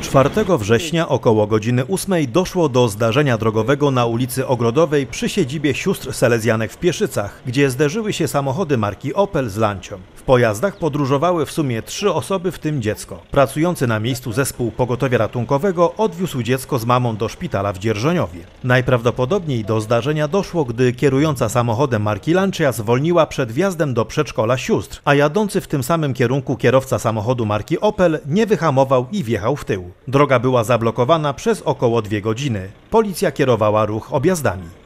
4 września około godziny 8 doszło do zdarzenia drogowego na ulicy Ogrodowej przy siedzibie sióstr Selezjanek w Pieszycach, gdzie zderzyły się samochody marki Opel z Lancią. W pojazdach podróżowały w sumie 3 osoby, w tym dziecko. Pracujący na miejscu zespół pogotowia ratunkowego odwiózł dziecko z mamą do szpitala w Dzierżoniowie. Najprawdopodobniej do zdarzenia doszło, gdy kierująca samochodem marki Lancia zwolniła przed wjazdem do przedszkola sióstr, a jadący w tym samym kierunku kierowca samochodu marki Opel nie wyhamował i wjechał w tył. Droga była zablokowana przez około 2 godziny. Policja kierowała ruch objazdami.